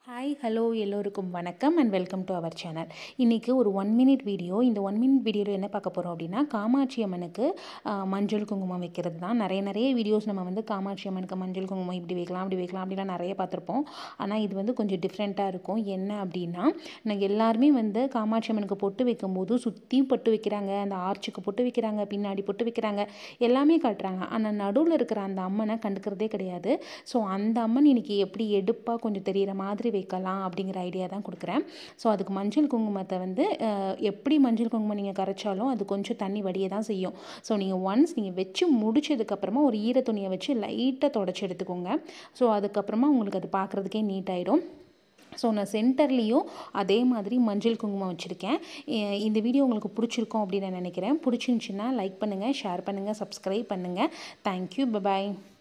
Hi hello எல்லோருக்கும் வணக்கம் and welcome to our channel. இன்றைக்கி ஒரு 1 மினிட் வீடியோ. இந்த 1 மினிட் வீடியோவில் என்ன பார்க்க போகிறோம் அப்படின்னா, காமாட்சி அம்மனுக்கு மஞ்சள் குங்குமம் வைக்கிறது தான். நிறைய வீடியோஸ் நம்ம வந்து காமாட்சி அம்மனுக்கு மஞ்சள் குங்குமம் இப்படி வைக்கலாம் அப்படி வைக்கலாம் அப்படிலாம் நிறைய பார்த்துருப்போம். ஆனால் இது வந்து கொஞ்சம் டிஃப்ரெண்ட்டாக இருக்கும். என்ன அப்படின்னா, நாங்கள் எல்லாருமே வந்து காமாட்சி அம்மனுக்கு பொட்டு வைக்கும்போது சுற்றியும் பொட்டு வைக்கிறாங்க, அந்த ஆர்ச்சுக்கு பொட்டு வைக்கிறாங்க, பின்னாடி பொட்டு வைக்கிறாங்க, எல்லாமே காட்டுறாங்க. ஆனால் நடுவில் இருக்கிற அந்த அம்மனை கண்டுக்கிறதே கிடையாது. ஸோ அந்த அம்மன் இன்றைக்கி எப்படி எடுப்பாக கொஞ்சம் தெரிகிற மாதிரி வைக்கலாம் அப்படிங்கிற ஐடியா தான் கொடுக்குறேன். ஸோ அதுக்கு மஞ்சள் குங்குமத்தை வந்து எப்படி மஞ்சள் குங்குமம் நீங்கள் கரைச்சாலும் அது கொஞ்சம் தண்ணி வடிய தான் செய்யும். ஸோ நீங்கள் வச்சு முடிச்சதுக்கப்புறமா ஒரு ஈர துணியை வச்சு லைட்டாக தொடச்சி எடுத்துக்கோங்க. ஸோ அதுக்கப்புறமா உங்களுக்கு அது பார்க்குறதுக்கே நீட் ஆகிடும். ஸோ நான் சென்டர்லேயும் அதே மாதிரி மஞ்சள் குங்குமம் வச்சுருக்கேன். இந்த வீடியோ உங்களுக்கு பிடிச்சிருக்கும் அப்படின்னு நான் நினைக்கிறேன். பிடிச்சிருந்துச்சின்னா லைக் பண்ணுங்கள், ஷேர் பண்ணுங்கள், சப்ஸ்கிரைப் பண்ணுங்கள். Thank you, bye bye.